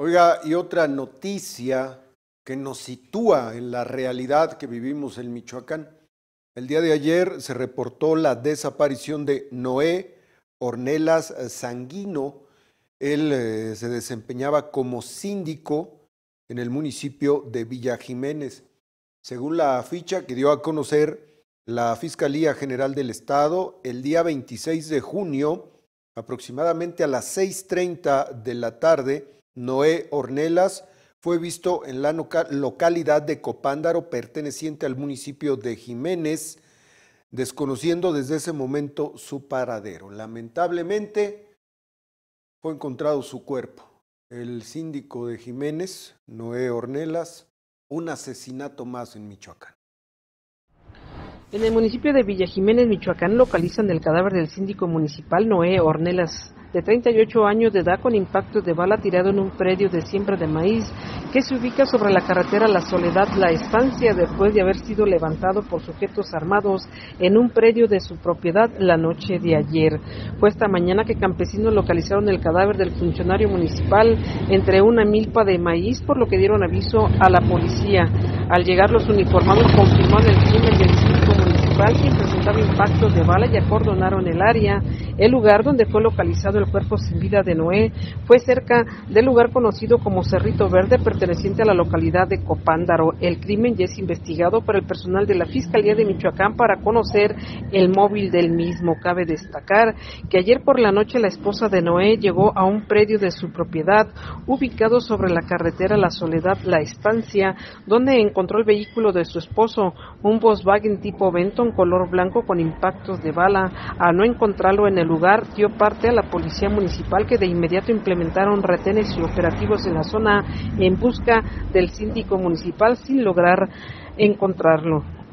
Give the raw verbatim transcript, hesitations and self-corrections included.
Oiga, y otra noticia que nos sitúa en la realidad que vivimos en Michoacán. El día de ayer se reportó la desaparición de Noé Ornelas Sanguino. Él eh, se desempeñaba como síndico en el municipio de Villa Jiménez. Según la ficha que dio a conocer la Fiscalía General del Estado, el día veintiséis de junio, aproximadamente a las seis treinta de la tarde, Noé Ornelas fue visto en la localidad de Copándaro, perteneciente al municipio de Jiménez, desconociendo desde ese momento su paradero. Lamentablemente fue encontrado su cuerpo. El síndico de Jiménez, Noé Ornelas, un asesinato más en Michoacán. En el municipio de Villa Jiménez, Michoacán, localizan el cadáver del síndico municipal Noé Ornelas, de treinta y ocho años de edad, con impactos de bala, tirado en un predio de siembra de maíz que se ubica sobre la carretera La Soledad La Estancia, después de haber sido levantado por sujetos armados en un predio de su propiedad la noche de ayer. Fue esta mañana que campesinos localizaron el cadáver del funcionario municipal entre una milpa de maíz, por lo que dieron aviso a la policía. Al llegar, los uniformados confirmaron el crimen del síndico municipal, quien presentaba impactos de bala, y acordonaron el área. El lugar donde fue localizado el cuerpo sin vida de Noé fue cerca del lugar conocido como Cerrito Verde, perteneciente a la localidad de Copándaro. El crimen ya es investigado por el personal de la Fiscalía de Michoacán para conocer el móvil del mismo. Cabe destacar que ayer por la noche la esposa de Noé llegó a un predio de su propiedad, ubicado sobre la carretera La Soledad La Estancia, donde encontró el vehículo de su esposo, un Volkswagen tipo Benton color blanco con impactos de bala. Al no encontrarlo en el lugar, dio parte a la policía municipal, que de inmediato implementaron retenes y operativos en la zona en busca del síndico municipal, sin lograr encontrarlo.